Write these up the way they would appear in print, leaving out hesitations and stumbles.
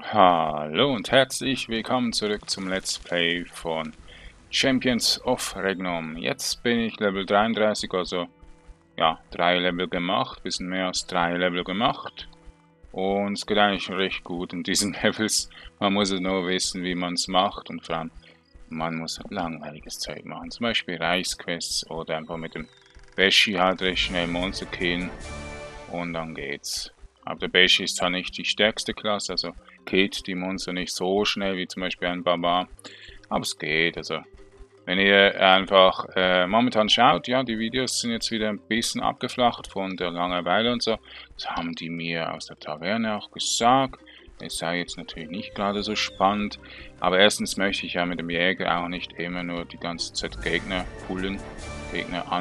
Hallo und herzlich willkommen zurück zum Let's Play von Champions of Regnum. Jetzt bin ich Level 33, also ja, 3 Level gemacht, bisschen mehr als 3 Level gemacht. Und es geht eigentlich recht gut in diesen Levels. Man muss es nur wissen, wie man es macht, und vor allem, man muss halt langweiliges Zeug machen. Zum Beispiel Reichsquests oder einfach mit dem Beshi halt recht schnell Monster killen und dann geht's. Aber der Beshi ist zwar nicht die stärkste Klasse, also killt die Monster nicht so schnell wie zum Beispiel ein Barbar. Aber es geht, also wenn ihr einfach momentan schaut, ja, die Videos sind jetzt wieder ein bisschen abgeflacht von der Langeweile und so. Das haben die mir aus der Taverne auch gesagt. Es sei jetzt natürlich nicht gerade so spannend. Aber erstens möchte ich ja mit dem Jäger auch nicht immer nur die ganze Zeit Gegner pullen, Gegner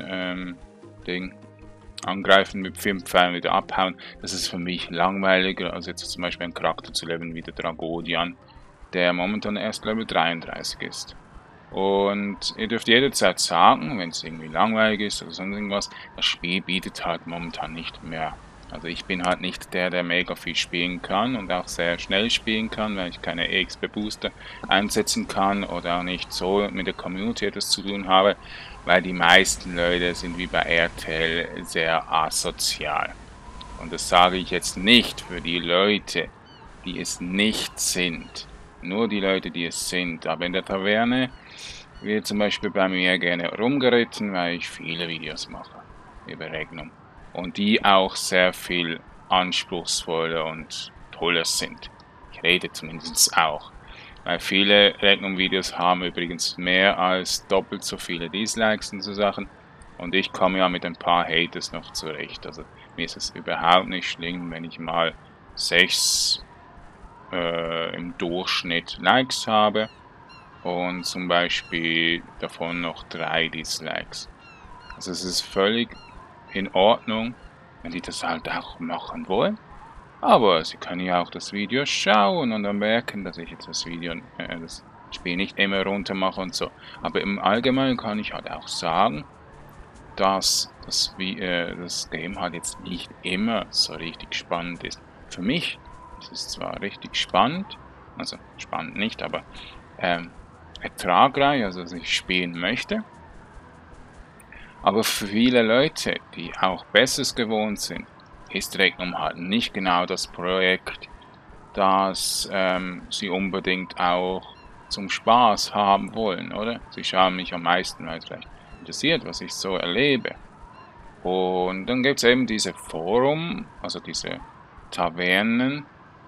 angreifen mit 5 Pfeilen wieder abhauen. Das ist für mich langweiliger, als jetzt zum Beispiel einen Charakter zu leveln wie der Dragodian, der momentan erst Level 33 ist. Und ihr dürft jederzeit sagen, wenn es irgendwie langweilig ist oder sonst irgendwas, das Spiel bietet halt momentan nicht mehr. Also ich bin halt nicht der mega viel spielen kann und auch sehr schnell spielen kann, weil ich keine EXP Booster einsetzen kann oder auch nicht so mit der Community etwas zu tun habe, weil die meisten Leute sind wie bei RTL sehr asozial. Und das sage ich jetzt nicht für die Leute, die es nicht sind. Nur die Leute, die es sind. Aber in der Taverne wird zum Beispiel bei mir gerne rumgeritten, weil ich viele Videos mache über Regnum. Und die auch sehr viel anspruchsvoller und toller sind. Ich rede zumindest auch. Weil viele Regnum-Videos haben übrigens mehr als doppelt so viele Dislikes und so Sachen. Und ich komme ja mit ein paar Haters noch zurecht. Also mir ist es überhaupt nicht schlimm, wenn ich mal 6 im Durchschnitt Likes habe und zum Beispiel davon noch 3 Dislikes. Also es ist völlig in Ordnung, wenn die das halt auch machen wollen. Aber sie können ja auch das Video schauen und dann merken, dass ich jetzt das Spiel nicht immer runter mache und so. Aber im Allgemeinen kann ich halt auch sagen, dass das Game halt jetzt nicht immer so richtig spannend ist. Für mich ist es zwar richtig spannend, also spannend nicht, aber ertragreich, also dass ich spielen möchte. Aber für viele Leute, die auch Besseres gewohnt sind, ist Regnum halt nicht genau das Projekt, das sie unbedingt auch zum Spaß haben wollen, oder? Sie schauen mich am meisten, weil es vielleicht interessiert, was ich so erlebe. Und dann gibt es eben diese Forum, also diese Tavernen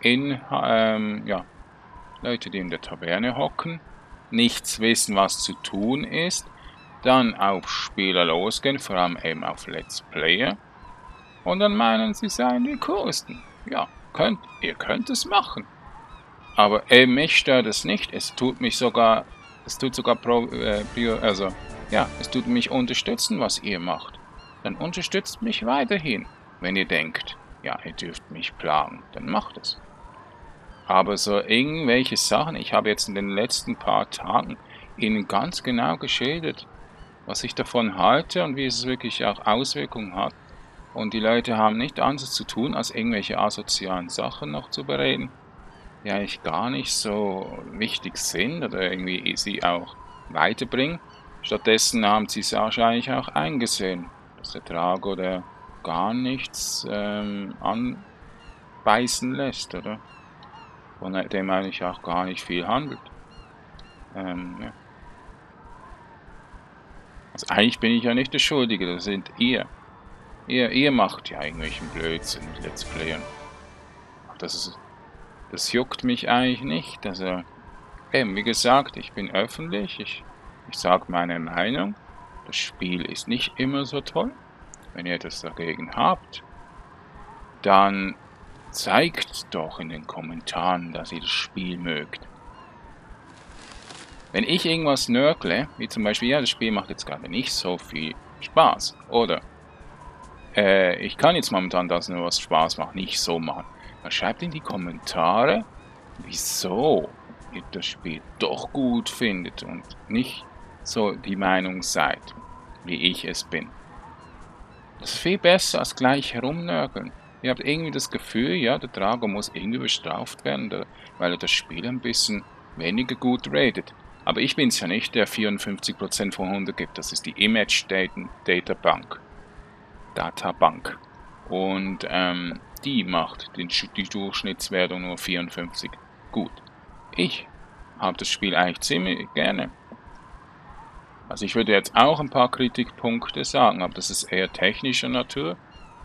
ja, Leute, die in der Taverne hocken, nichts wissen, was zu tun ist, dann auf Spieler losgehen, vor allem eben auf Let's Player, und dann meinen, sie seien die Coolsten. Ja, ihr könnt es machen. Aber eben mich stört es nicht. Es tut sogar es tut mich unterstützen, was ihr macht. Dann unterstützt mich weiterhin. Wenn ihr denkt, ja, ihr dürft mich plagen, dann macht es. Aber so irgendwelche Sachen, ich habe jetzt in den letzten paar Tagen Ihnen ganz genau geschildert, was ich davon halte und wie es wirklich auch Auswirkungen hat. Und die Leute haben nicht anderes zu tun, als irgendwelche asozialen Sachen noch zu bereden, die eigentlich gar nicht so wichtig sind oder irgendwie sie auch weiterbringen. Stattdessen haben sie es wahrscheinlich auch eingesehen, dass der Drago der gar nichts anbeißen lässt, oder? Von dem eigentlich auch gar nicht viel handelt. Ja. Also eigentlich bin ich ja nicht der Schuldige, das sind ihr. Ihr macht ja irgendwelchen Blödsinn mit Let's Playern. Das juckt mich eigentlich nicht. Also, eben, wie gesagt, ich bin öffentlich, ich sage meine Meinung. Das Spiel ist nicht immer so toll. Wenn ihr etwas dagegen habt, dann zeigt doch in den Kommentaren, dass ihr das Spiel mögt. Wenn ich irgendwas nörgle, wie zum Beispiel, ja, das Spiel macht jetzt gerade nicht so viel Spaß, oder ich kann jetzt momentan das nur, was Spaß macht, nicht so machen, dann schreibt in die Kommentare, wieso ihr das Spiel doch gut findet und nicht so die Meinung seid, wie ich es bin. Das ist viel besser als gleich herumnörgeln. Ihr habt irgendwie das Gefühl, ja, der Drago muss irgendwie bestraft werden, weil er das Spiel ein bisschen weniger gut ratet. Aber ich bin es ja nicht, der 54% von 100 gibt. Das ist die Image Data Bank. Databank. Und die macht die Durchschnittswertung nur 54. Gut. Ich habe das Spiel eigentlich ziemlich gerne. Also ich würde jetzt auch ein paar Kritikpunkte sagen, aber das ist eher technischer Natur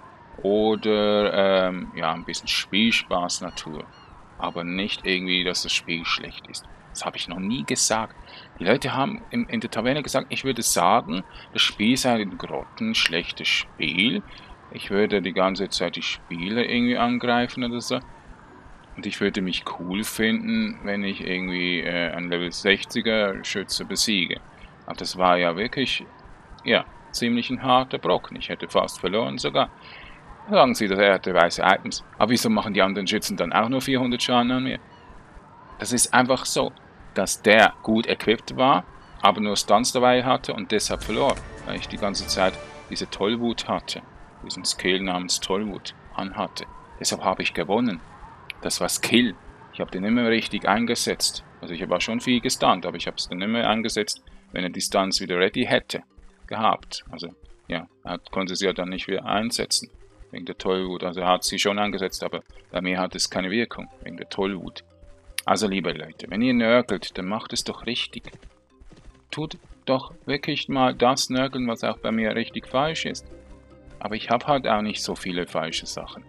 oder ja, ein bisschen Spielspaß Natur. Aber nicht irgendwie, dass das Spiel schlecht ist. Das habe ich noch nie gesagt. Die Leute haben in der Taverne gesagt, ich würde sagen, das Spiel sei ein grottenschlechtes Spiel. Ich würde die ganze Zeit die Spieler irgendwie angreifen oder so. Und ich würde mich cool finden, wenn ich irgendwie einen Level 60er Schütze besiege. Aber das war ja wirklich, ja, ziemlich ein harter Brocken. Ich hätte fast verloren sogar. Sagen Sie, dass er hatte weiße Items. Aber wieso machen die anderen Schützen dann auch nur 400 Schaden an mir? Das ist einfach so, dass der gut equipped war, aber nur Stunts dabei hatte und deshalb verlor, weil ich die ganze Zeit diese Tollwut hatte, diesen Skill namens Tollwut anhatte. Deshalb habe ich gewonnen. Das war Skill. Ich habe den immer richtig eingesetzt. Also ich habe auch schon viel gestunt, aber ich habe es dann immer eingesetzt, wenn er die Stunts wieder ready hätte gehabt. Also ja, er konnte sie ja dann nicht wieder einsetzen, wegen der Tollwut. Also er hat sie schon eingesetzt, aber bei mir hat es keine Wirkung, wegen der Tollwut. Also liebe Leute, wenn ihr nörgelt, dann macht es doch richtig. Tut doch wirklich mal das nörgeln, was auch bei mir richtig falsch ist. Aber ich habe halt auch nicht so viele falsche Sachen.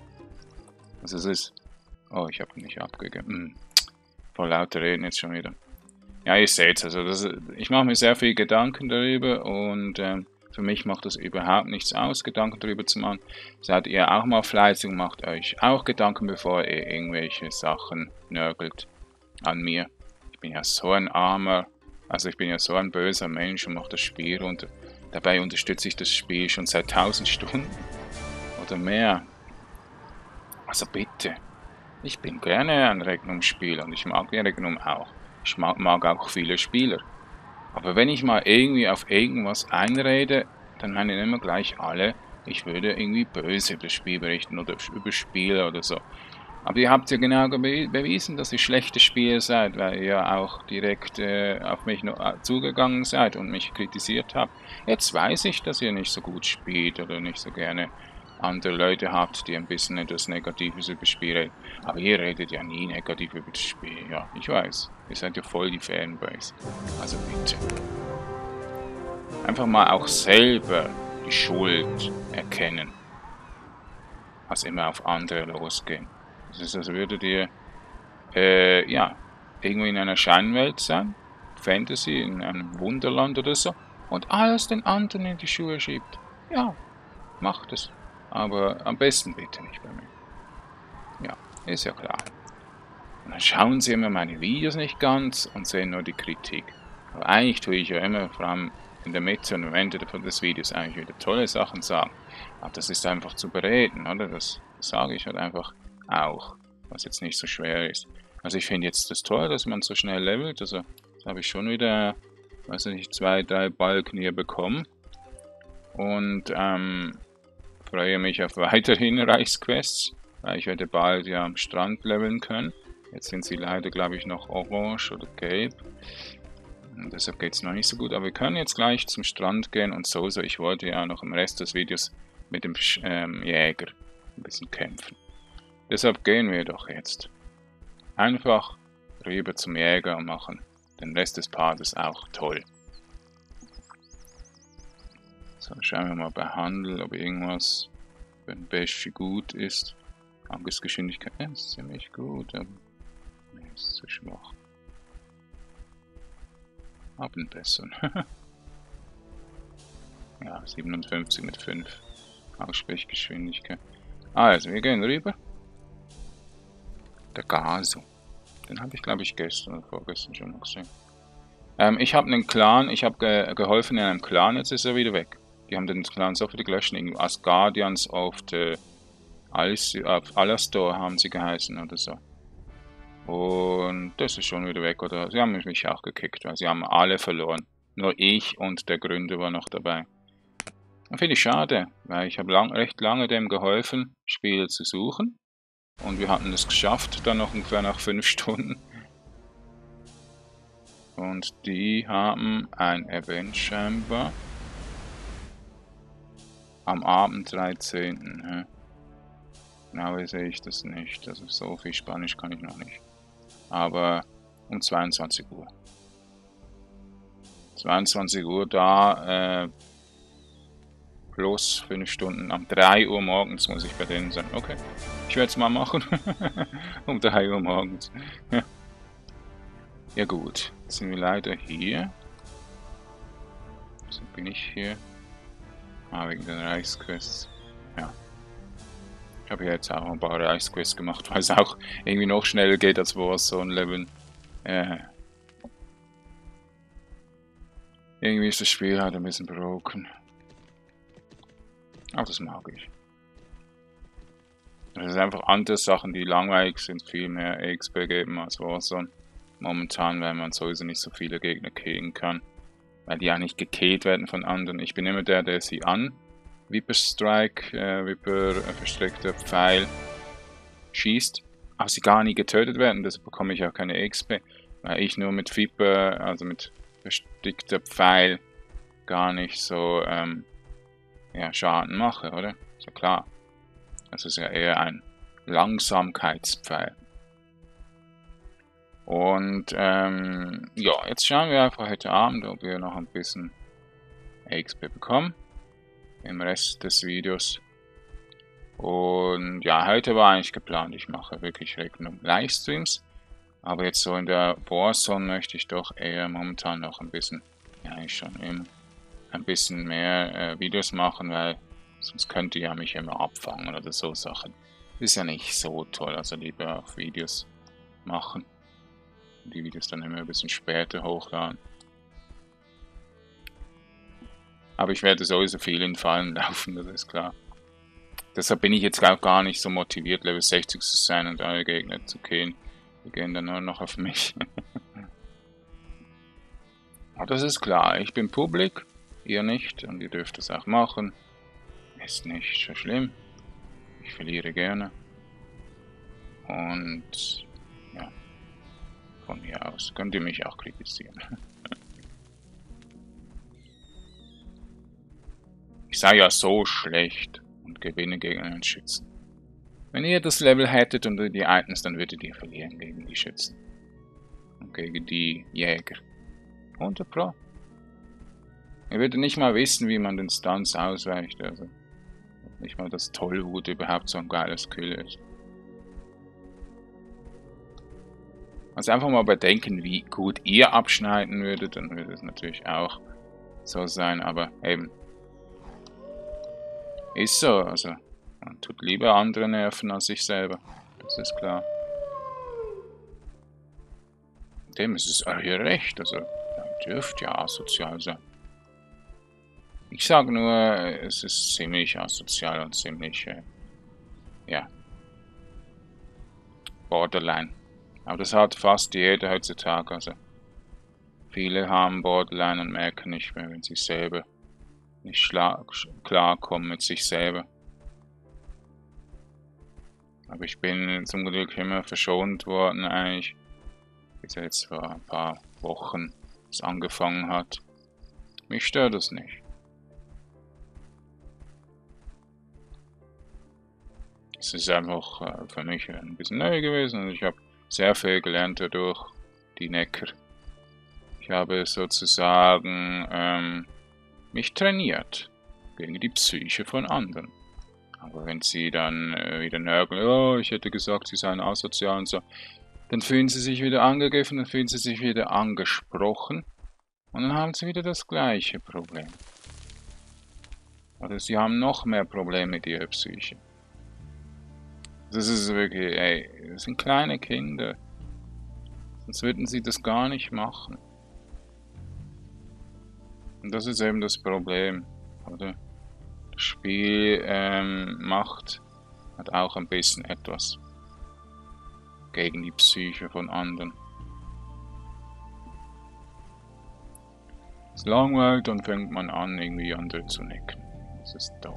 Also es ist... Oh, ich habe nicht abgegeben. Vor lauter Reden jetzt schon wieder. Ja, ihr seht es, also ich mache mir sehr viel Gedanken darüber und für mich macht das überhaupt nichts aus, Gedanken darüber zu machen. Seid ihr auch mal fleißig und macht euch auch Gedanken, bevor ihr irgendwelche Sachen nörgelt an mir. Ich bin ja so ein armer, also ich bin ja so ein böser Mensch und mache das Spiel runter. Dabei unterstütze ich das Spiel schon seit 1000 Stunden oder mehr. Also bitte. Ich bin gerne ein Regnum-Spieler und ich mag die Regnum auch. Ich mag auch viele Spieler. Aber wenn ich mal irgendwie auf irgendwas einrede, dann meinen immer gleich alle, ich würde irgendwie böse über das Spiel berichten oder über Spieler oder so. Aber ihr habt ja genau bewiesen, dass ihr schlechte Spieler seid, weil ihr ja auch direkt auf mich zugegangen seid und mich kritisiert habt. Jetzt weiß ich, dass ihr nicht so gut spielt oder nicht so gerne andere Leute habt, die ein bisschen etwas Negatives über das Spiel reden. Aber ihr redet ja nie negativ über das Spiel. Ja, ich weiß. Ihr seid ja voll die Fanbase. Also bitte. Einfach mal auch selber die Schuld erkennen. Als immer auf andere losgehen. Das ist, als würdet ihr, ja, irgendwo in einer Scheinwelt sein. Fantasy, in einem Wunderland oder so. Und alles den anderen in die Schuhe schiebt. Ja, macht es. Aber am besten bitte nicht bei mir. Ja, ist ja klar. Und dann schauen sie immer meine Videos nicht ganz und sehen nur die Kritik. Aber eigentlich tue ich ja immer, vor allem in der Mitte und am Ende des Videos, eigentlich wieder tolle Sachen sagen. Aber das ist einfach zu bereden, oder? Das sage ich halt einfach auch, was jetzt nicht so schwer ist. Also ich finde jetzt das toll, dass man so schnell levelt. Also das habe ich schon wieder, weiß nicht, 2, 3 Balken hier bekommen. Und freue mich auf weiterhin Reichsquests, weil ich werde bald ja am Strand leveln können. Jetzt sind sie leider, glaube ich, noch orange oder gelb. Und deshalb geht es noch nicht so gut, aber wir können jetzt gleich zum Strand gehen und so. Ich wollte ja noch im Rest des Videos mit dem Jäger ein bisschen kämpfen. Deshalb gehen wir doch jetzt einfach rüber zum Jäger und machen den Rest des Parts auch toll. So, schauen wir mal bei Handel, ob irgendwas für den Beschi gut ist. Angriffsgeschwindigkeit ist ziemlich gut, aber ist zu schwach. Abendessen. Ja, 57 mit 5. Aussprechgeschwindigkeit. Also, wir gehen rüber. Der Gaso. Den habe ich, glaube ich, gestern oder vorgestern schon mal gesehen. Ich habe einen Clan, ich habe geholfen in einem Clan, jetzt ist er wieder weg. Die haben den Clan sofort gelöscht, als Guardians of the Alastor haben sie geheißen oder so. Und das ist schon wieder weg, oder? Sie haben mich auch gekickt, weil sie haben alle verloren. Nur ich und der Gründer war noch dabei. Finde ich schade, weil ich habe recht lange dem geholfen, Spiele zu suchen. Und wir hatten es geschafft, dann noch ungefähr nach 5 Stunden. Und die haben ein Event scheinbar. Am Abend 13. Ja. Genau sehe ich das nicht. Also so viel Spanisch kann ich noch nicht. Aber um 22 Uhr. 22 Uhr da, plus 5 Stunden. Um 3 Uhr morgens muss ich bei denen sein. Okay, ich werde es mal machen. Um 3 Uhr morgens. Ja gut, jetzt sind wir leider hier. So bin ich hier. Wegen den Reichsquests. Ja. Ich habe jetzt auch ein paar Reichsquests gemacht, weil es auch irgendwie noch schneller geht als Warzone Level. Irgendwie ist das Spiel halt ein bisschen broken. Aber das mag ich. Es ist einfach andere Sachen, die langweilig sind, viel mehr XP geben als Warzone. Momentan, weil man sowieso nicht so viele Gegner killen kann. Weil die ja nicht gekillt werden von anderen. Ich bin immer der sie an Viper Strike, versteckter Pfeil schießt, aber sie gar nie getötet werden, deshalb bekomme ich auch keine XP, weil ich nur mit Viper, also mit versteckter Pfeil, gar nicht so ja, Schaden mache, oder? Ist ja klar. Das ist ja eher ein Langsamkeitspfeil. Und ja, jetzt schauen wir einfach heute Abend, ob wir noch ein bisschen XP bekommen im Rest des Videos. Und ja, heute war eigentlich geplant, ich mache wirklich regulär Livestreams. Aber jetzt so in der Warzone möchte ich doch eher momentan noch ein bisschen, ja, ich schon immer ein bisschen mehr Videos machen, weil sonst könnt ihr ja mich immer abfangen oder so Sachen. Ist ja nicht so toll, also lieber auf Videos machen. Die Videos dann immer ein bisschen später hochladen. Aber ich werde sowieso viel in Fallen laufen, das ist klar. Deshalb bin ich jetzt auch gar nicht so motiviert, Level 60 zu sein und alle Gegner zu killen. Die gehen dann nur noch auf mich. Aber das ist klar, ich bin Publik, ihr nicht und ihr dürft das auch machen. Ist nicht so schlimm. Ich verliere gerne. Und ja, von mir aus könnt ihr mich auch kritisieren. Ich sei ja so schlecht und gewinne gegen einen Schützen. Wenn ihr das Level hättet und die Items, dann würdet ihr verlieren gegen die Schützen. Und gegen die Jäger. 100 Pro. Ihr würdet nicht mal wissen, wie man den Stunts ausweicht. Also nicht mal, dass Tollwut überhaupt so ein geiles Kill ist. Also einfach mal bedenken, wie gut ihr abschneiden würdet, dann würde es natürlich auch so sein, aber eben. Ist so, also man tut lieber andere nerven als sich selber. Das ist klar. Dem ist es euer Recht, also ihr dürft ja asozial sein. Ich sage nur, es ist ziemlich asozial und ziemlich, ja, Borderline. Aber das hat fast jeder heutzutage, also viele haben Borderline und merken nicht mehr, wenn sie selber nicht klarkommen mit sich selber. Aber ich bin zum Glück immer verschont worden eigentlich, bis jetzt vor ein paar Wochen es angefangen hat. Mich stört das nicht. Es ist einfach für mich ein bisschen neu gewesen und ich habe sehr viel gelernt dadurch, die Necker. Ich habe sozusagen mich trainiert gegen die Psyche von anderen. Aber wenn sie dann wieder nörgeln, oh, ich hätte gesagt, sie seien asozial und so, dann fühlen sie sich wieder angegriffen, dann fühlen sie sich wieder angesprochen und dann haben sie wieder das gleiche Problem. Oder sie haben noch mehr Probleme mit ihrer Psyche. Das ist wirklich, ey, das sind kleine Kinder. Sonst würden sie das gar nicht machen. Und das ist eben das Problem, oder? Das Spiel hat auch ein bisschen etwas gegen die Psyche von anderen. Es langweilt, dann fängt man an, irgendwie andere zu necken. Das ist da.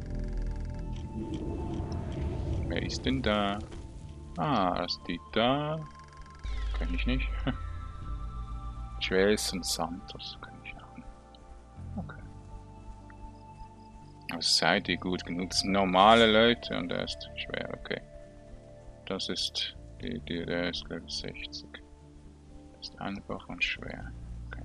Wer ist denn da? Ah, ist die da? Kenn ich nicht. Jason Santos. Kenn ich auch nicht. Okay. Also seid ihr gut genug? Das sind normale Leute und er ist schwer. Okay. Das ist der ist Level 60. Das ist einfach und schwer. Okay.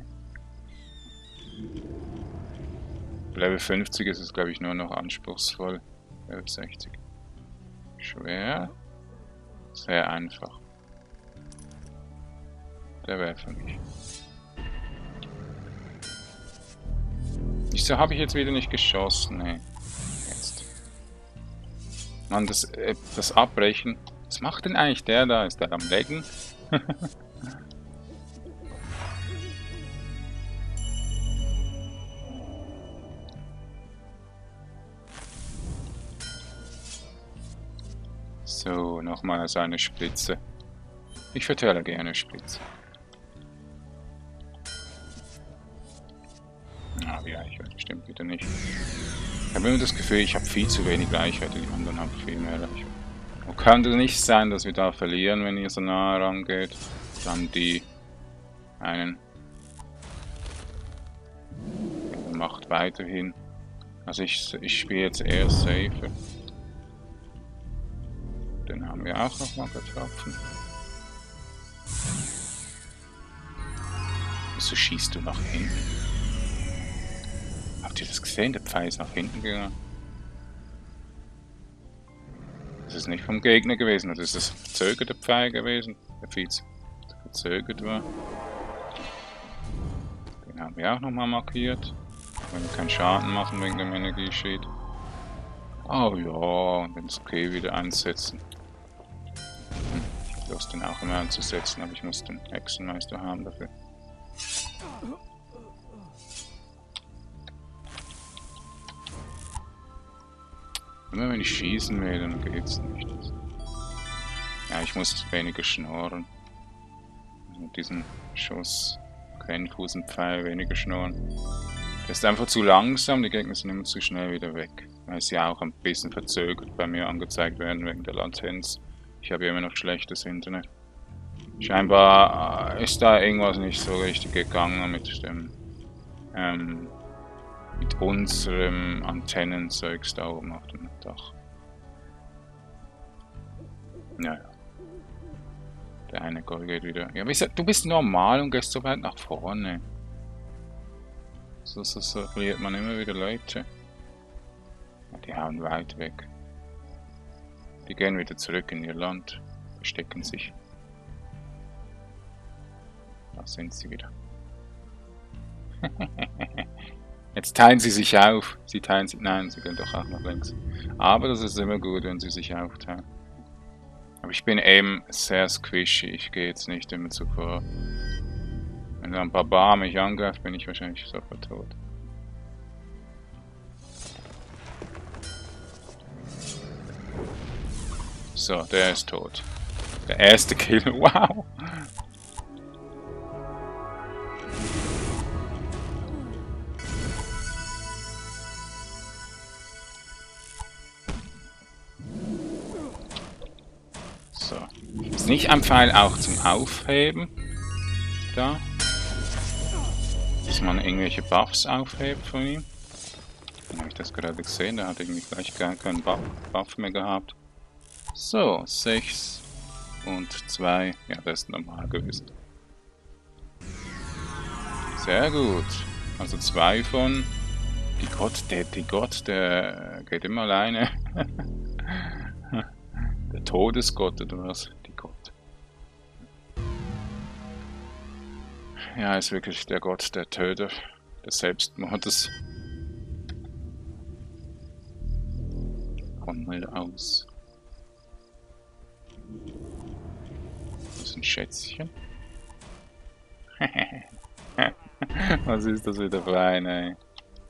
Level 50 ist es, glaube ich, nur noch anspruchsvoll. Level 60. Schwer. Sehr einfach. Der wäre für mich. Wieso habe ich jetzt wieder nicht geschossen? Nee. Jetzt. Mann, das Abbrechen. Was macht denn eigentlich der da? Ist der am Laggen? So, nochmal so eine Spritze. Ich verteile gerne Spritze. Ah, die Reichweite stimmt wieder nicht. Ich habe immer das Gefühl, ich habe viel zu wenig Reichweite, die anderen haben viel mehr Reichweite. Und kann es nicht sein, dass wir da verlieren, wenn ihr so nah rangeht? Dann die einen macht weiterhin. Also ich spiele jetzt eher safer. Den haben wir auch nochmal getroffen. Wieso schießt du nach hinten? Habt ihr das gesehen? Der Pfeil ist nach hinten gegangen. Das ist nicht vom Gegner gewesen, das ist das verzögerte Pfeil gewesen, der viel zu verzögert war. Den haben wir auch nochmal markiert. Wenn wir keinen Schaden machen wegen dem Energieschild. Oh ja, und den Skill wieder einsetzen. Ich habe Lust, den auch immer einzusetzen, aber ich muss den Hexenmeister haben dafür. Immer wenn ich schießen will, dann geht's nicht. Ja, ich muss weniger schnorren. Mit diesem Schuss, Quenfußenpfeil, weniger schnorren. Der ist einfach zu langsam, die Gegner sind immer zu schnell wieder weg. Weil sie auch ein bisschen verzögert bei mir angezeigt werden wegen der Latenz. Ich habe ja immer noch schlechtes Internet. Scheinbar ist da irgendwas nicht so richtig gegangen mit dem mit unserem Antennenzeugs da oben auf dem Dach. Naja. Der eine Goal geht wieder. Ja, du bist normal und gehst so weit nach vorne. So verliert man immer wieder Leute. Ja, die hauen weit weg. Die gehen wieder zurück in ihr Land. Verstecken sich. Da sind sie wieder. Jetzt teilen sie sich auf. Sie teilen sich. Nein, sie gehen doch auch nach links. Aber das ist immer gut, wenn sie sich aufteilen. Aber ich bin eben sehr squishy. Ich gehe jetzt nicht immer zu vor. Wenn ein Barbar mich angreift, bin ich wahrscheinlich sofort tot. So, der ist tot. Der erste Kill. Wow! So. Ist nicht ein Pfeil auch zum Aufheben? Da? Dass man irgendwelche Buffs aufhebt von ihm? Dann habe ich das gerade gesehen, der hat irgendwie gleich gar keinen Buff mehr gehabt. So, 6 und 2. Ja, das ist normal gewesen. Sehr gut. Also 2 von... Die Gott, der geht immer alleine. Der Todesgott oder was? Die Gott. Ja, ist wirklich der Gott, der Töter, des Selbstmordes. Komm mal aus. Das ist ein Schätzchen. Was ist das wieder für eine, ey?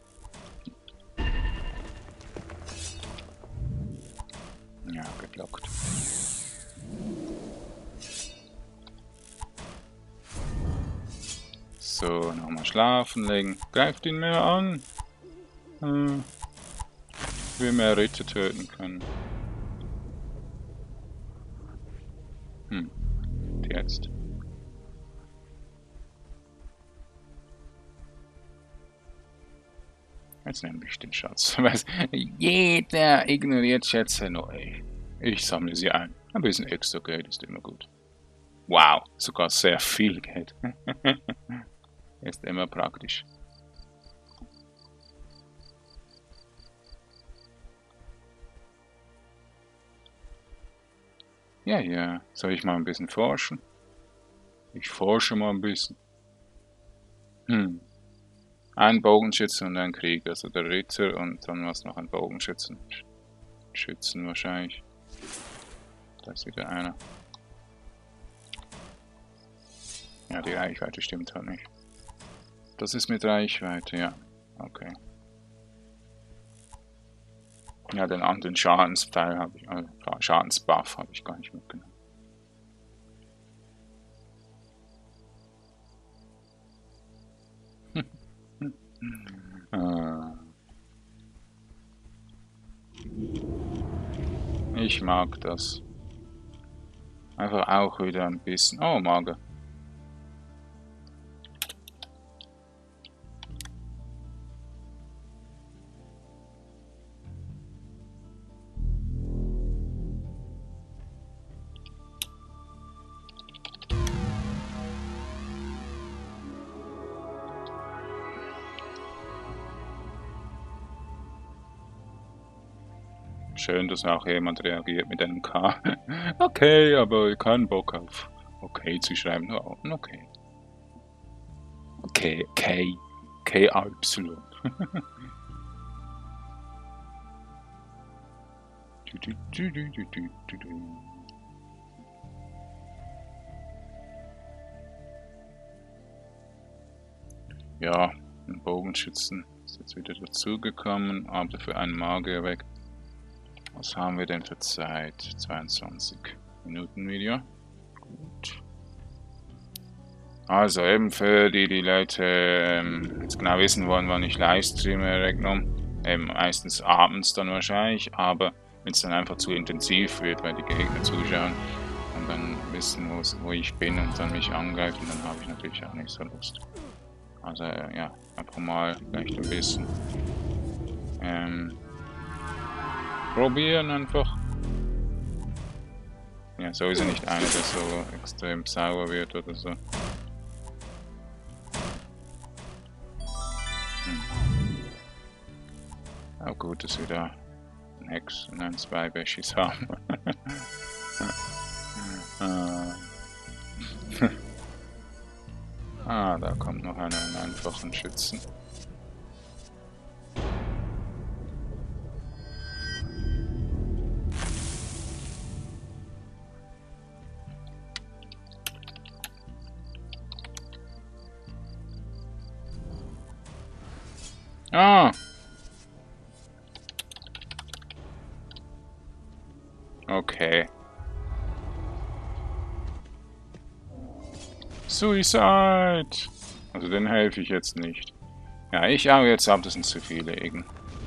Ja, geblockt. So, nochmal schlafen legen. Greift ihn mehr an. wir mehr Ritter töten können. Und jetzt. Jetzt nehme ich den Schatz. Jeder ignoriert Schätze nur ich. Ich sammle sie ein. Ein bisschen extra Geld ist immer gut. Wow, sogar sehr viel Geld. Ist immer praktisch. Ja, ja. Soll ich mal ein bisschen forschen? Ich forsche mal ein bisschen. Ein Bogenschütze und ein Krieger, also der Ritter und dann was noch ein Bogenschützen. Schützen wahrscheinlich. Da ist wieder einer. Ja, die Reichweite stimmt halt nicht. Das ist mit Reichweite, ja. Okay. Ja, den anderen Schadenspfeil habe ich, also Schadensbuff habe ich gar nicht mitgenommen. Ich mag das. Einfach auch wieder ein bisschen. Oh, Mager. Schön, dass auch jemand reagiert mit einem K. Okay, aber keinen Bock auf okay zu schreiben. Oh, okay. Okay, KY. Ja, ein Bogenschützen ist jetzt wieder dazugekommen, aber für einen Magier weg. Was haben wir denn für Zeit? 22 Minuten Video. Gut. Also eben für die Leute jetzt genau wissen wollen, wann ich livestreame, Regnum. Eben meistens abends dann wahrscheinlich, aber wenn es dann einfach zu intensiv wird, weil die Gegner zuschauen und dann wissen, wo ich bin und dann mich angreifen, dann habe ich natürlich auch nicht so Lust. Also ja, einfach mal vielleicht ein bisschen probieren einfach. Ja, sowieso nicht einer, der so extrem sauer wird oder so. Auch gut, dass wir da einen Hex und ein Zwei-Bashis haben. Da kommt noch einer, einen einfachen Schützen. Okay. Suicide! Also den helfe ich jetzt nicht. Ja, ich hau jetzt ab, das sind zu viele Egen.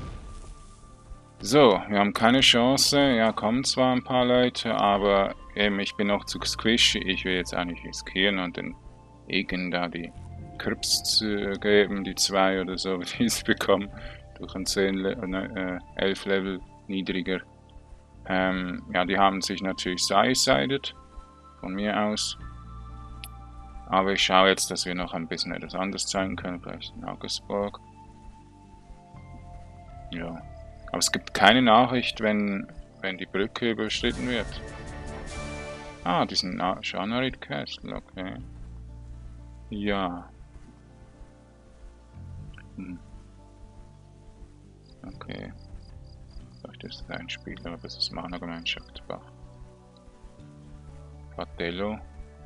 So, wir haben keine Chance. Ja, kommen zwar ein paar Leute, aber eben ich bin noch zu squishy. Ich will jetzt auch nicht riskieren und den Egen da die Krips zu geben, die 2 oder so, die sie bekommen. Durch ein 11 Level niedriger. Ja, die haben sich natürlich side-sided. Von mir aus. Aber ich schaue jetzt, dass wir noch ein bisschen etwas anderes zeigen können. Vielleicht in Augsburg. Ja. Aber es gibt keine Nachricht, wenn die Brücke überschritten wird. Ah, diesen Shanarid Castle, okay. Ja. Okay. Vielleicht ist es ein Spiel, aber das ist Mana-Gemeinschaft. Patello.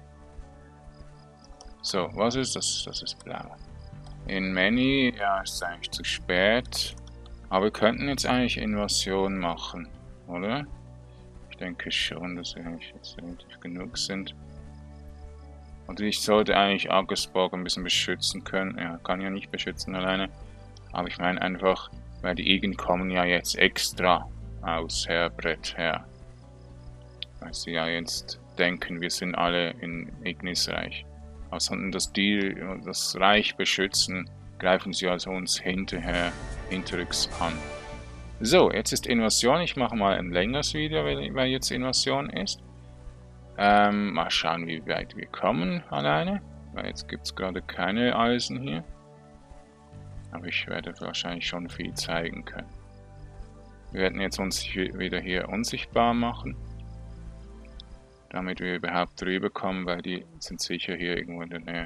So, was ist das? Das ist blau. In Many, ja, ist eigentlich zu spät. Aber wir könnten jetzt eigentlich Invasion machen, oder? Ich denke schon, dass wir eigentlich jetzt relativ genug sind. Und ich sollte eigentlich Augsburg ein bisschen beschützen können. Ja, kann ja nicht beschützen alleine. Aber ich meine einfach, Weil die Igen kommen ja jetzt extra aus Herbrett her. Weil sie ja jetzt denken, wir sind alle in Ignisreich. Aber sollten das Reich beschützen, greifen sie also uns hinterrücks an. So, jetzt ist Invasion. Ich mache mal ein längeres Video, weil jetzt Invasion ist. Mal schauen, wie weit wir kommen alleine. Weil jetzt gibt es gerade keine Eisen hier. Aber ich werde wahrscheinlich schon viel zeigen können. Wir werden jetzt uns wieder hier unsichtbar machen. Damit wir überhaupt drüber kommen, weil die sind sicher hier irgendwo in der Nähe.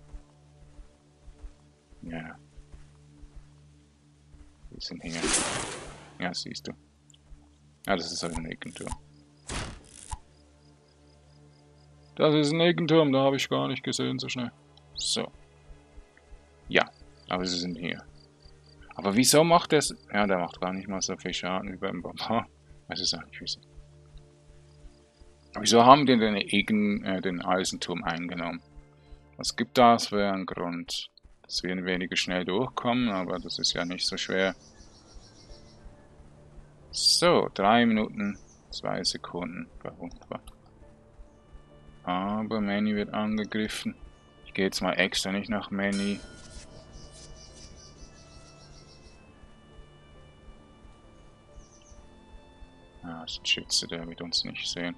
Ja. Die sind hier. Ja, siehst du. Ja, das ist halt ein Ekenturm. Das ist ein Ekenturm, da habe ich gar nicht gesehen so schnell. So. Ja, aber sie sind hier. Aber wieso macht das? Ja, der macht gar nicht mal so viel Schaden wie beim Barbar. Weiß es auch nicht wieso. Wieso haben die den Eisenturm eingenommen? Was gibt das für einen Grund? Dass wir weniger schnell durchkommen, aber das ist ja nicht so schwer. So, 3 Minuten, 2 Sekunden. Wunderbar. Aber Manny wird angegriffen. Ich gehe jetzt mal extra nicht nach Manny. Ah, das ist ein Schütze, der wird uns nicht sehen.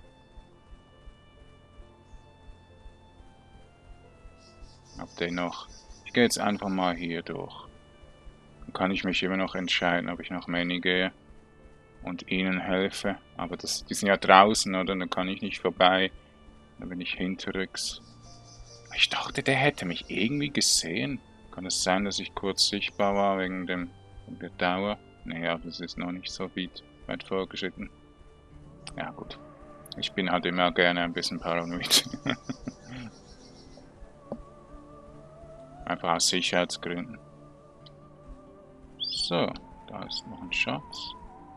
Hab den noch. Ich gehe jetzt einfach mal hier durch. Dann kann ich mich immer noch entscheiden, ob ich nach Manny gehe und ihnen helfe. Aber die sind ja draußen, oder? Dann kann ich nicht vorbei. Dann bin ich hinterrücks. Ich dachte, der hätte mich irgendwie gesehen. Kann es sein, dass ich kurz sichtbar war wegen der Dauer? Naja, das ist noch nicht so weit vorgeschritten. Ja gut. Ich bin halt immer gerne ein bisschen paranoid. Einfach aus Sicherheitsgründen. So, da ist noch ein Schatz.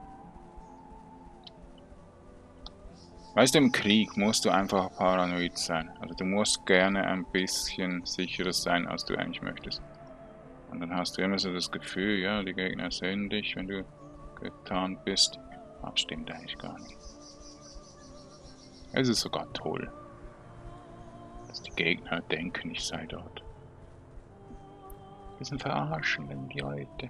Weißt du, im Krieg musst du einfach paranoid sein. Also du musst gerne ein bisschen sicherer sein, als du eigentlich möchtest. Und dann hast du immer so das Gefühl, ja, die Gegner sehen dich, wenn du getarnt bist. Aber stimmt eigentlich gar nicht. Es ist sogar toll, dass die Gegner denken, ich sei dort. Wir sind verarschen, denn die Leute.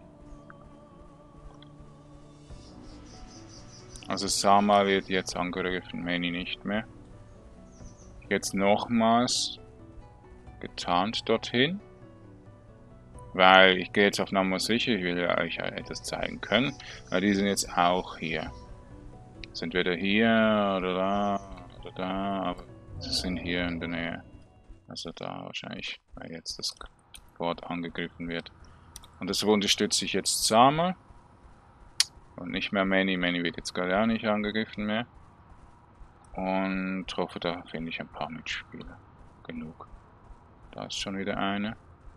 Also Sama wird jetzt angegriffen, Manny nicht mehr. Jetzt nochmals getarnt dorthin. Weil ich gehe jetzt auf Nummer sicher, ich will ja euch etwas zeigen können. Weil die sind jetzt auch hier. Sind weder hier oder da, aber sie sind hier in der Nähe. Also da wahrscheinlich, weil jetzt das Fort angegriffen wird. Und das unterstütze ich jetzt Sama. Und nicht mehr Manny. Manny wird jetzt gerade auch nicht angegriffen mehr. Und hoffe, da finde ich ein paar Mitspieler. Genug. Da ist schon wieder eine.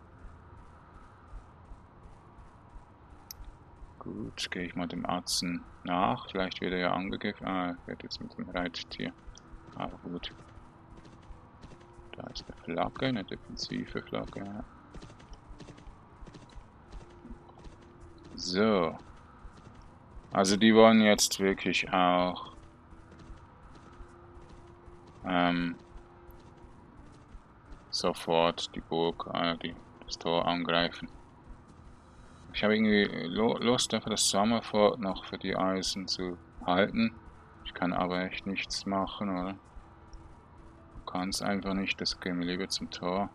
Gut, gehe ich mal dem Atzen nach. Vielleicht wird er ja angegriffen. Ah, er wird jetzt mit dem Reittier. Aber gut. Da ist eine Flagge, eine defensive Flagge. Ja. So. Also die wollen jetzt wirklich auch sofort die Burg, das Tor angreifen. Ich habe irgendwie Lust, einfach das Summerfort noch für die Eisen zu halten. Ich kann aber echt nichts machen, oder? Kann es einfach nicht, das gehen wir lieber zum Tor.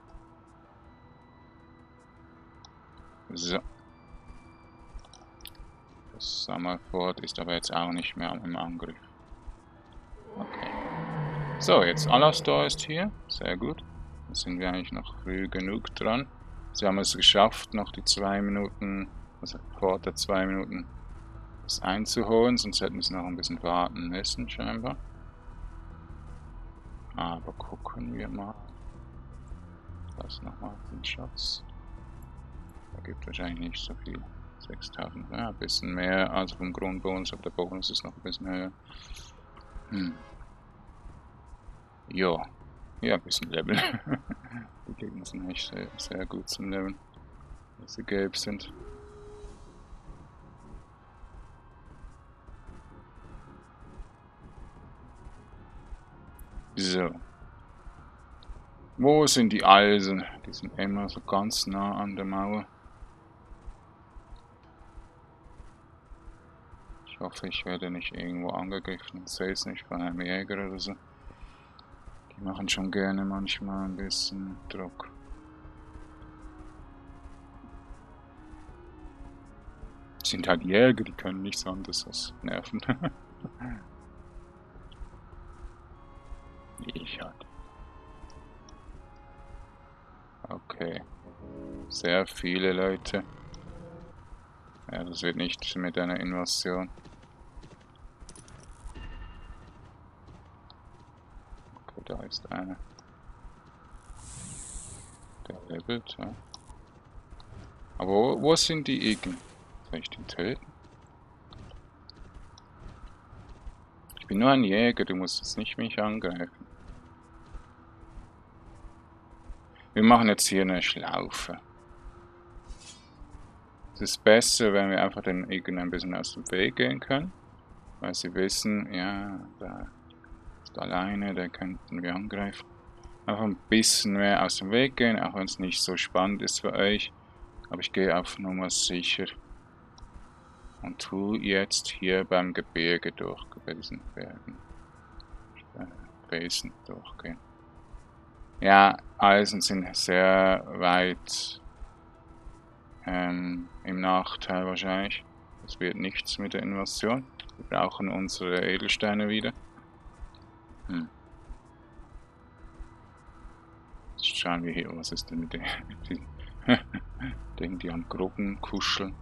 So. Das Summerfort ist aber jetzt auch nicht mehr im Angriff. Okay. So, jetzt Alastor ist hier. Sehr gut. Da sind wir eigentlich noch früh genug dran. Sie haben es geschafft, noch die 2 Minuten, also vor der 2 Minuten, das einzuholen, sonst hätten sie noch ein bisschen warten müssen, scheinbar. Aber gucken wir mal. Da ist nochmal den Schatz. Da gibt wahrscheinlich nicht so viel. 6000, ja, ein bisschen mehr als vom Grundbonus, aber der Bonus ist noch ein bisschen höher. Ja, ja, ein bisschen Level. Die Gegner sind echt sehr, sehr gut zum Leveln, dass sie gelb sind. So. Wo sind die Eisen? Die sind immer so ganz nah an der Mauer. Ich hoffe, ich werde nicht irgendwo angegriffen. Ich sehe es nicht von einem Jäger oder so. Die machen schon gerne manchmal ein bisschen Druck. Sind halt Jäger, die können nichts anderes als nerven. Wie ich halt. Okay. Sehr viele Leute. Ja, das wird nichts mit einer Invasion. Okay, da ist einer. Der levelt, ja. Aber wo sind die Igen? Soll ich den töten? Ich bin nur ein Jäger, du musst jetzt nicht mich angreifen. Wir machen jetzt hier eine Schlaufe. Es ist besser, wenn wir einfach den Igen ein bisschen aus dem Weg gehen können. Weil sie wissen, ja, da ist alleine, da könnten wir angreifen. Einfach ein bisschen mehr aus dem Weg gehen, auch wenn es nicht so spannend ist für euch. Aber ich gehe auf Nummer sicher. Und tu jetzt hier beim Gebirge durch, bei diesen Bergen. Felsen durchgehen. Ja, Eisen sind sehr weit im Nachteil wahrscheinlich. Es wird nichts mit der Invasion. Wir brauchen unsere Edelsteine wieder. Jetzt schauen wir hier, was ist denn mit den Dingen, die an Gruppen kuscheln.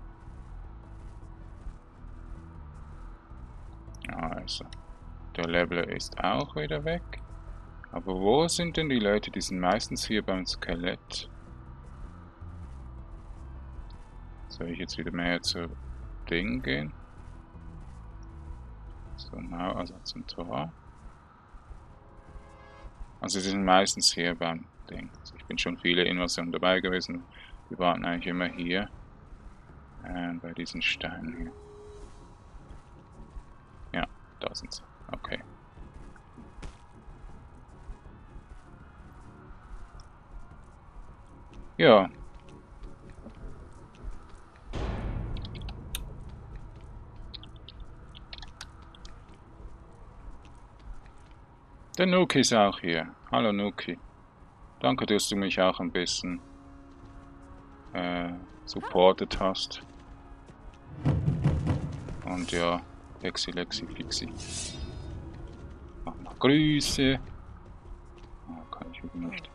Also, der Leveler ist auch wieder weg. Aber wo sind denn die Leute? Die sind meistens hier beim Skelett. Soll ich jetzt wieder mehr zu Ding gehen? So, also zum Tor. Also sie sind meistens hier beim Ding. Also ich bin schon viele Invasionen dabei gewesen. Wir waren eigentlich immer hier. Bei diesen Steinen hier. Ja, da sind sie. Okay. Ja. Der Nuki ist auch hier. Hallo Nuki. Danke, dass du mich auch ein bisschen supportet hast. Und ja, Lexi, Fixi. Mach noch Grüße. Oh, kann ich wieder nicht.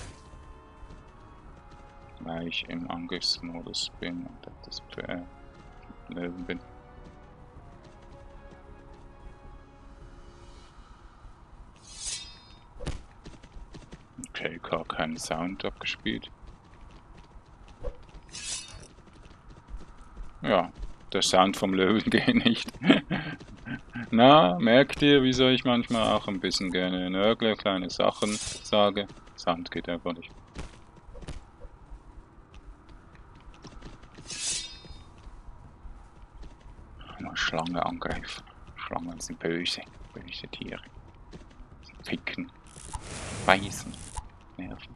Weil ich im Angriffsmodus bin und das Löwen bin. Okay, gar keinen Sound abgespielt. Ja, der Sound vom Löwen geht nicht. Na, merkt ihr, wieso ich manchmal auch ein bisschen gerne nörgle, kleine Sachen sage? Sound geht einfach nicht. Mal Schlange angreifen. Schlangen sind böse, böse Tiere. Sie picken, beißen, nerven.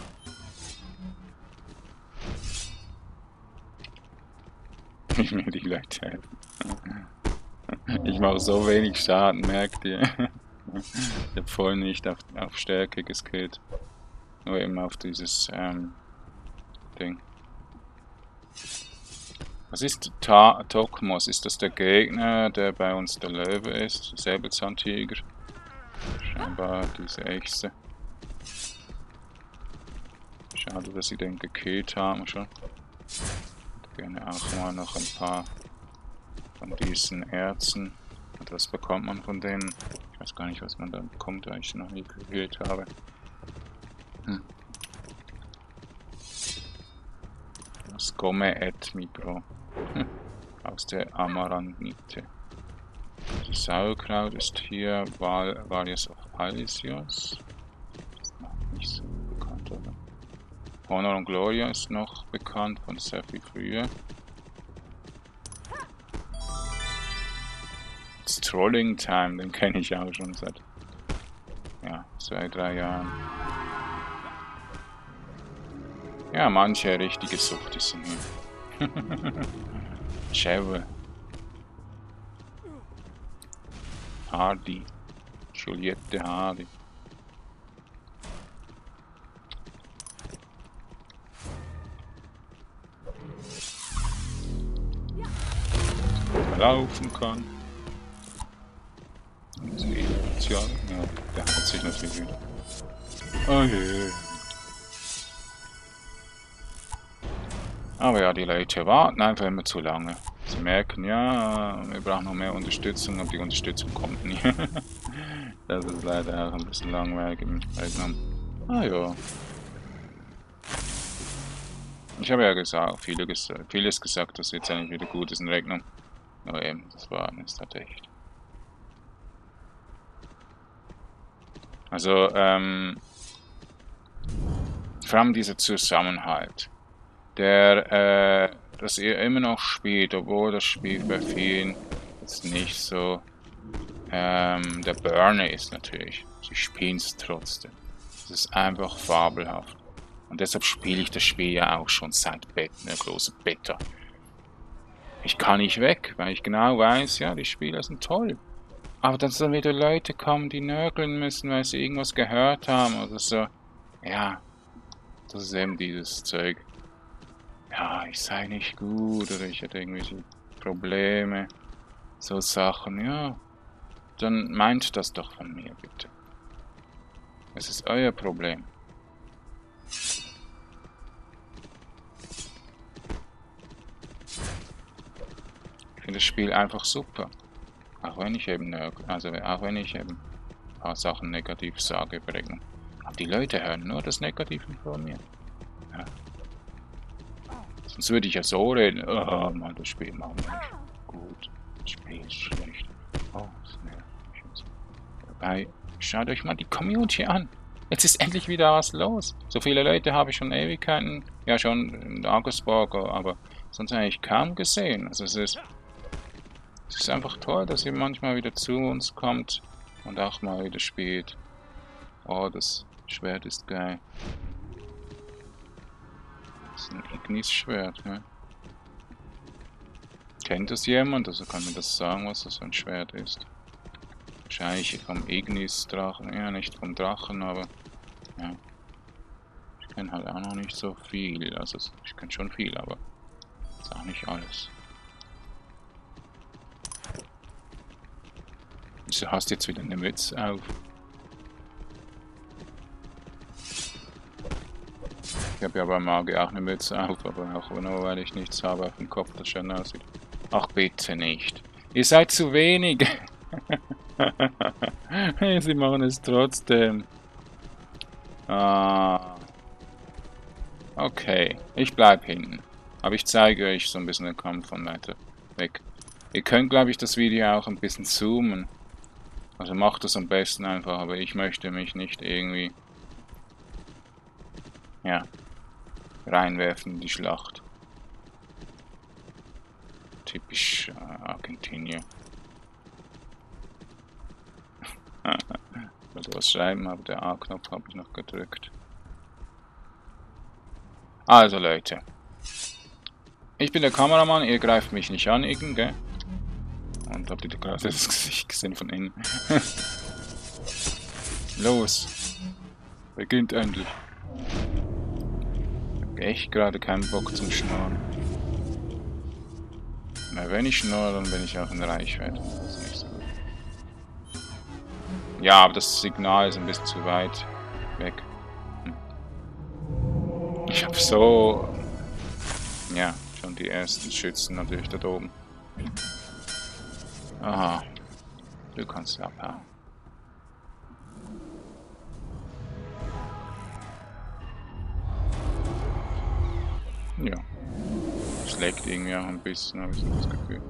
Ich will die Leute helfen. Ich mache so wenig Schaden, merkt ihr? Ich habe voll nicht auf Stärke geskillt. Nur eben auf dieses Ding. Was ist Tokmos? Ist das der Gegner, der bei uns der Löwe ist? Säbelzahntiger? Scheinbar diese Echse. Schade, dass sie den gekillt haben schon. Ich gerne auch mal noch ein paar von diesen Erzen. Und was bekommt man von denen? Ich weiß gar nicht, was man dann bekommt, weil ich noch nie gekillt habe. Das Come et mi bro. Aus der Amarantite. Die Sauerkraut ist hier Various of Alisios. Das ist noch nicht so bekannt, oder? Honor und Gloria ist noch bekannt von sehr viel früher. Strolling Time, den kenne ich auch schon seit ja, 2, 3 Jahren. Ja, manche richtige Sucht sind hier. Cheryl. Hardy. Juliette Hardy. Laufen kann. Das ist sozial. Ja, der hat sich natürlich wieder. Oh je. Aber ja, die Leute warten einfach immer zu lange. Sie merken, ja, wir brauchen noch mehr Unterstützung, aber die Unterstützung kommt nie. Das ist leider auch ein bisschen langweilig im Vietnam. Ah ja. Ich habe ja gesagt, vieles gesagt, dass jetzt eigentlich wieder gut ist in Regnum. Aber eben, das war nicht halt echt. Also, vor allem dieser Zusammenhalt. Dass ihr immer noch spielt, obwohl das Spiel bei vielen jetzt nicht so der Burner ist natürlich. Sie spielen es trotzdem. Es ist einfach fabelhaft. Und deshalb spiele ich das Spiel ja auch schon seit einer großen Beta. Ich kann nicht weg, weil ich genau weiß, ja, die Spieler sind toll. Aber dass dann wieder Leute kommen, die nörgeln müssen, weil sie irgendwas gehört haben oder so. Ja, das ist eben dieses Zeug. Ja, ich sei nicht gut oder ich hätte irgendwelche Probleme. So Sachen, ja. Dann meint das doch von mir, bitte. Es ist euer Problem. Ich finde das Spiel einfach super. Auch wenn ich eben ein paar Sachen negativ sage über Regnum. Aber die Leute hören nur das Negative von mir. Ja. Sonst würde ich ja so reden. Oh Mann, das Spiel machen wir nicht gut. Das Spiel ist schlecht. Oh, das nervt mich. Dabei, schaut euch mal die Community an. Jetzt ist endlich wieder was los. So viele Leute habe ich schon Ewigkeiten, ja schon in Augsburg, aber sonst eigentlich kaum gesehen. Also es ist einfach toll, dass ihr manchmal wieder zu uns kommt und auch mal wieder spielt. Oh, das Schwert ist geil. Das ist ein Ignis-Schwert, ne? Kennt das jemand? Also kann mir das sagen, was das für ein Schwert ist? Wahrscheinlich vom Ignis-Drachen. Ja, nicht vom Drachen, aber ja. Ich kenne halt auch noch nicht so viel. Also ich kenne schon viel, aber das ist auch nicht alles. Wieso hast du jetzt wieder eine Mütze auf? Ich habe ja bei Mage auch eine Mütze auf, aber auch nur weil ich nichts habe auf dem Kopf, das schön aussieht. Ach bitte nicht. Ihr seid zu wenig. Sie machen es trotzdem. Ah. Okay, ich bleib hinten. Aber ich zeige euch so ein bisschen den Kampf von weiter weg. Ihr könnt, glaube ich, das Video auch ein bisschen zoomen. Also macht das am besten einfach, aber ich möchte mich nicht irgendwie, ja, reinwerfen in die Schlacht. Typisch Argentinier. Ich wollte was schreiben, aber der A-Knopf habe ich noch gedrückt. Also Leute, ich bin der Kameramann, ihr greift mich nicht an, gell? Und habt ihr gerade das Gesicht gesehen von innen? Los, beginnt endlich. Ich hab echt gerade keinen Bock zum Schnurren. Na, wenn ich schnurre, dann bin ich auch in Reichweite. Das ist nicht so gut. Ja, aber das Signal ist ein bisschen zu weit weg. Ich habe so... Ja, schon die ersten Schützen natürlich da oben. Aha. Du kannst abhauen. Ja. Es leckt irgendwie auch ein bisschen, habe ich so das Gefühl.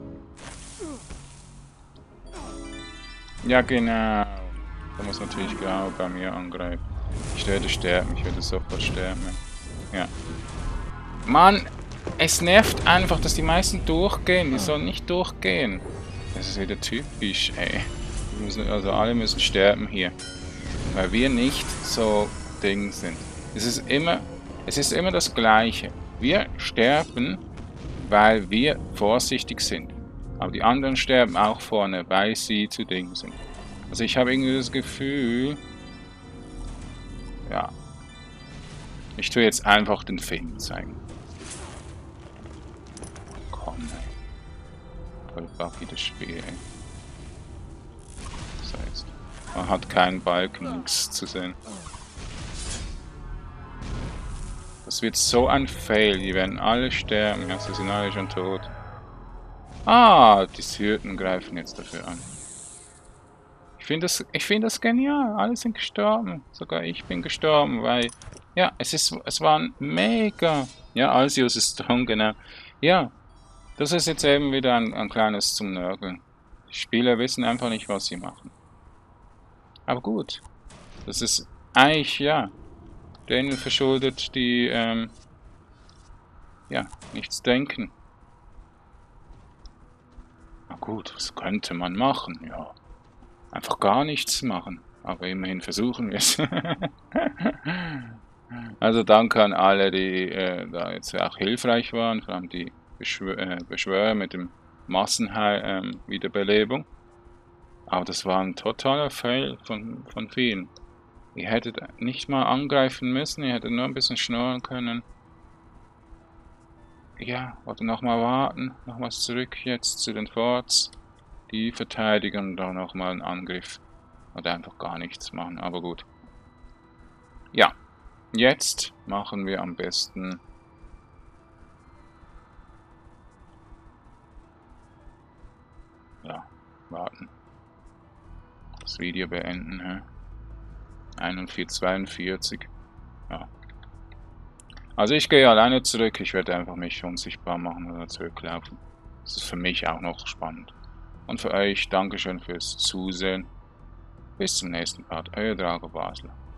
Ja, genau. Da muss natürlich genau bei mir angreifen. Ich werde sterben, ich werde sofort sterben. Ja. Mann, es nervt einfach, dass die meisten durchgehen. Die sollen nicht durchgehen. Das ist wieder typisch, ey. Also alle müssen sterben hier. weil wir nicht so Ding sind. Es ist immer das Gleiche. Wir sterben, weil wir vorsichtig sind. Aber die anderen sterben auch vorne, weil sie zu Dingen sind. Also ich habe irgendwie das Gefühl, ja, ich tue jetzt einfach den Film zeigen. Komm, ey. Voll buggy das Spiel, ey. Das heißt, man hat keinen Balken, nichts zu sehen. Das wird so ein Fail, die werden alle sterben, ja, sie sind alle schon tot. Ah, die Hürden greifen jetzt dafür an. Ich finde das genial, alle sind gestorben, sogar ich bin gestorben, weil, ja, es waren mega, ja, Arceus ist dran, genau. Ja, das ist jetzt eben wieder ein kleines zum Nörgeln. Die Spieler wissen einfach nicht, was sie machen. Aber gut, das ist eigentlich, ja, denen verschuldet, die, ja, nichts denken. Na gut, was könnte man machen? Ja, einfach gar nichts machen. Aber immerhin versuchen wir es. Also danke an alle, die da jetzt auch hilfreich waren, vor allem die Beschwörer mit dem Massenwiederbelebung. Aber das war ein totaler Fail von vielen. Ihr hättet nicht mal angreifen müssen, ihr hättet nur ein bisschen schnurren können. Ja, oder nochmal warten, nochmals zurück jetzt zu den Forts. Die verteidigen da nochmal einen Angriff. Oder einfach gar nichts machen, aber gut. Ja, jetzt machen wir am besten... Ja, warten. Das Video beenden, hä? 41, 42. Ja. Also ich gehe alleine zurück, ich werde einfach mich unsichtbar machen oder zurücklaufen. Das ist für mich auch noch spannend. Und für euch, Dankeschön fürs Zusehen. Bis zum nächsten Part, euer Drago Basler.